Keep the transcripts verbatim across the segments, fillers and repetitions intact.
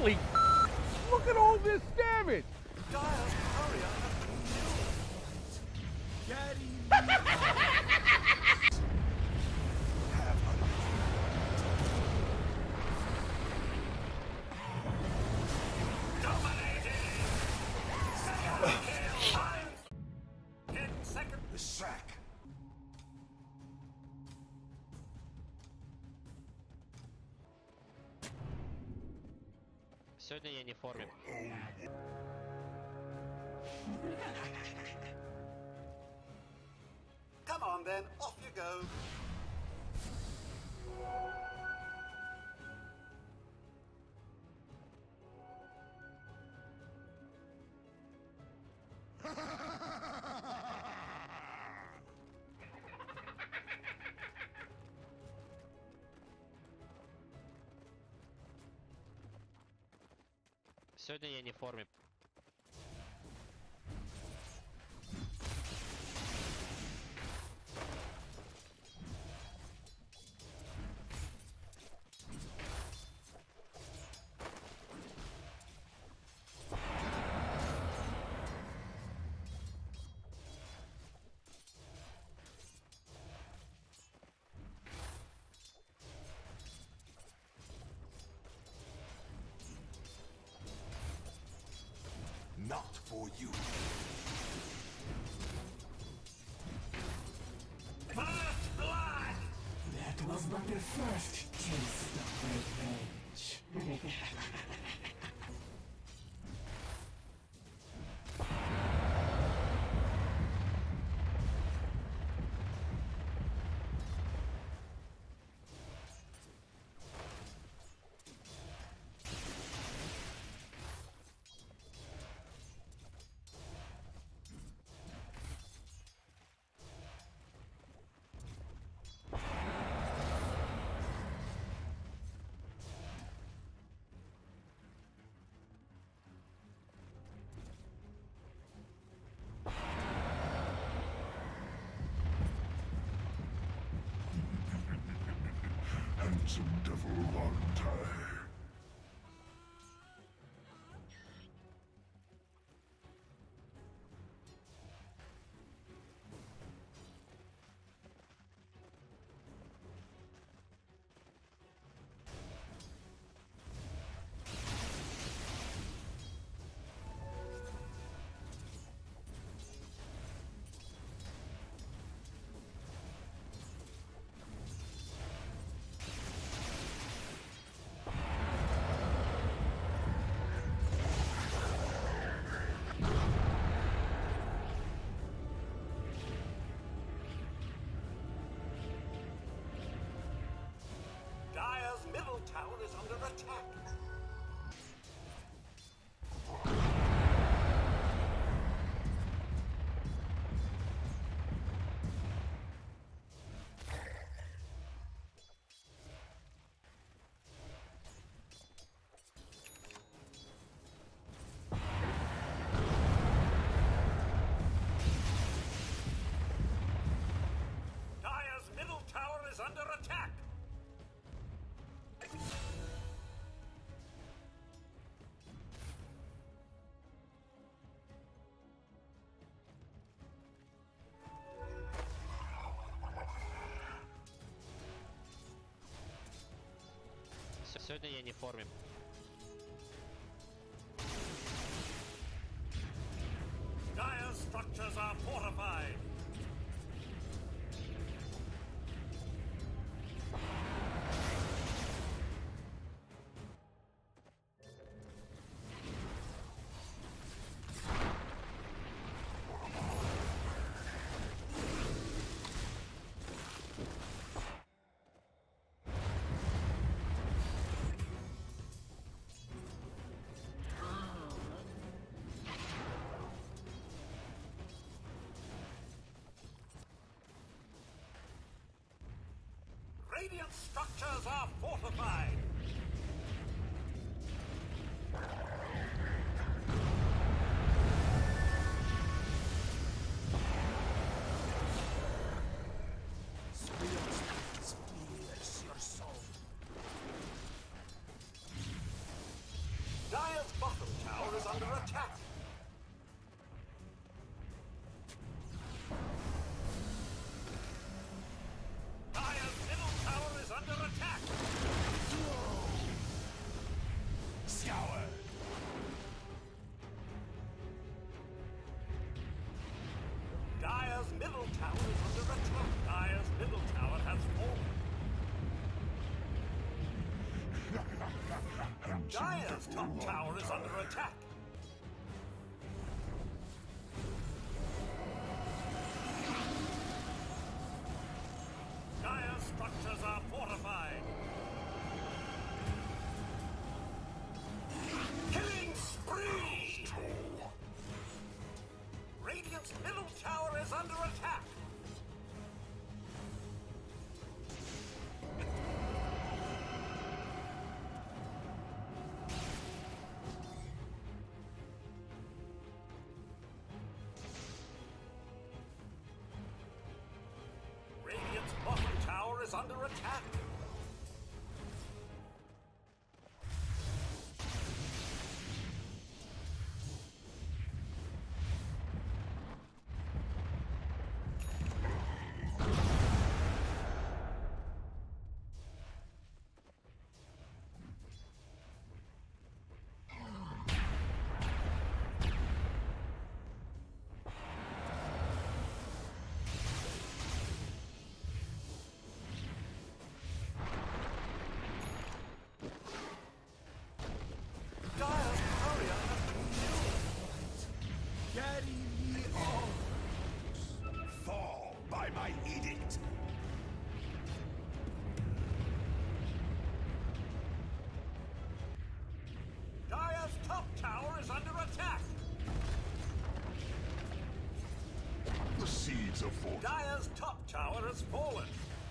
Holy! Look at all this damage! Dire's courier has been killed. Daddy. Have dominating. Ten seconds. LESHRAC. Сегодня я не в форме. Come on then, off you go. Сегодня я не в форме. Not for you. First blood! That was but the first taste of revenge. Handsome devil Valentine. Dire's middle tower is under attack. Dire's middle tower is under attack. Сегодня я не в форме. Dire's structures are fortified. Radiant structures are fortified. Dire's top tower is under attack. Dire's structures are fortified. Killing spree! Radiant's middle tower is under attack. Radiant's bottom tower is under attack. Fall by my edict. Dire's top tower is under attack. The seeds of fortune. Dire's top tower has fallen.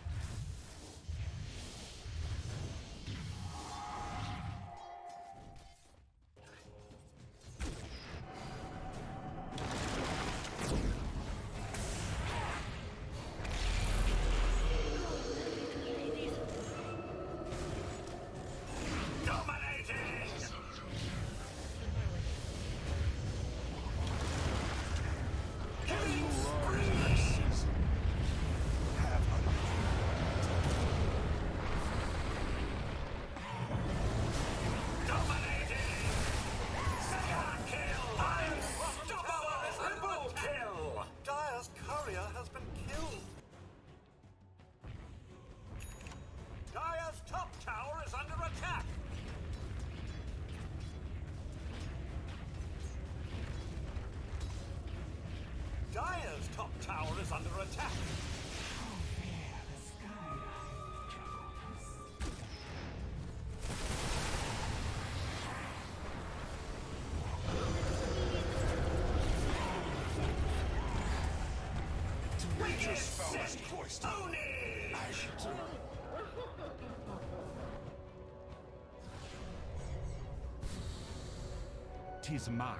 Dire's top tower is under attack. Own it! Tis mine.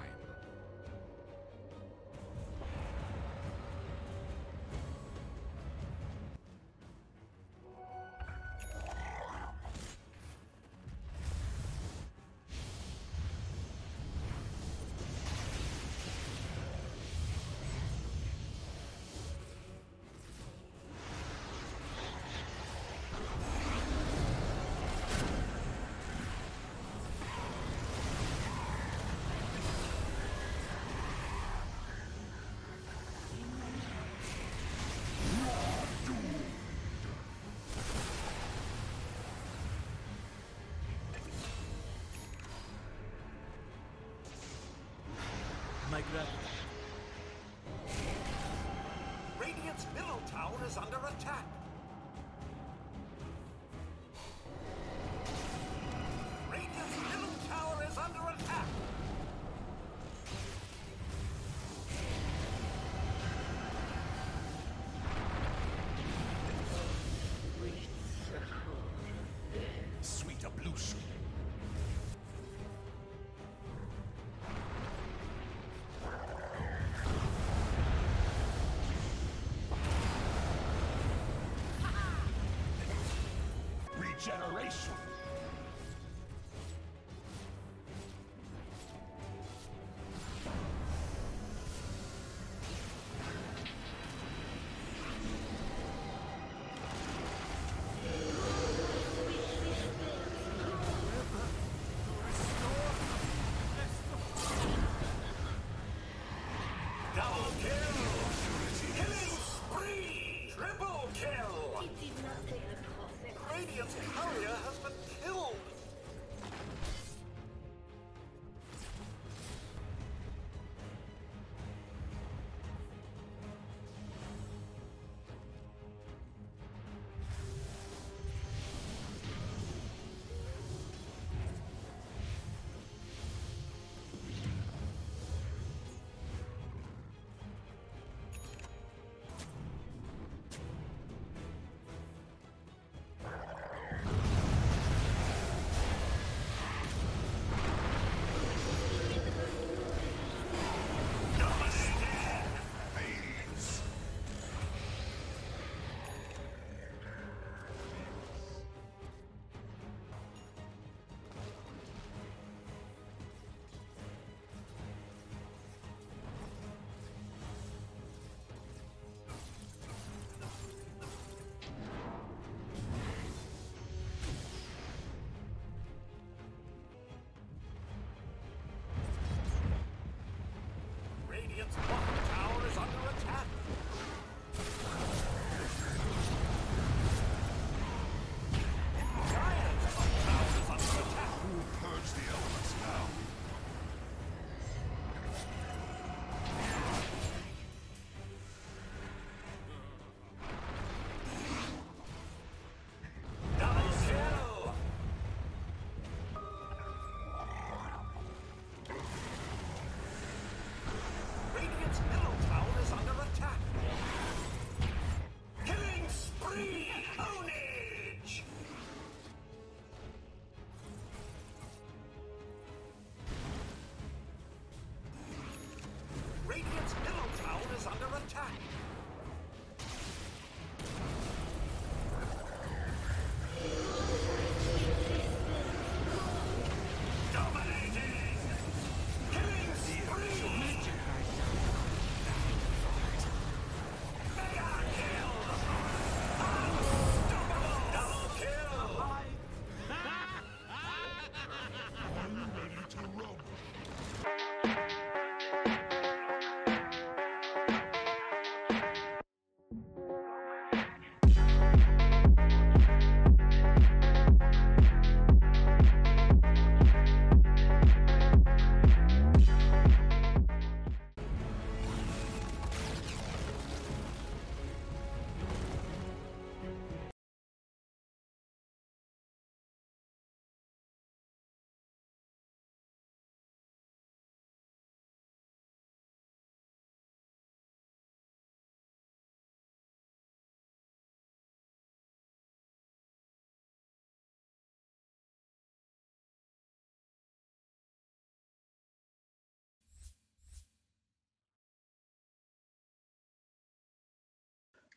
My gratitude. Radiant's middle tower is under attack. Radiant's middle tower is under attack. Sweet ablution. Regeneration. Double kill! Killing spree! Triple kill! Radiant's courier has been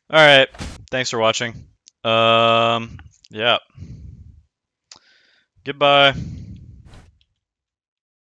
Alright, thanks for watching. Um, yeah. Goodbye.